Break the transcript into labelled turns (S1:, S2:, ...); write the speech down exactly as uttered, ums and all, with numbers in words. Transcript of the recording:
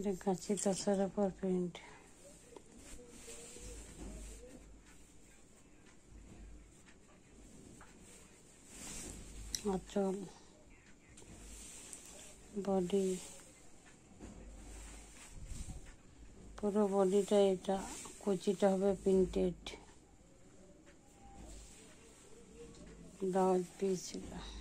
S1: এটা গাছি তাছার উপর প্রিন্ট। আঁচল, বডি, পুরো বডিটা এটা, কুচিটা হবে প্রিন্টেড। ব্লাউজ পিস এটা।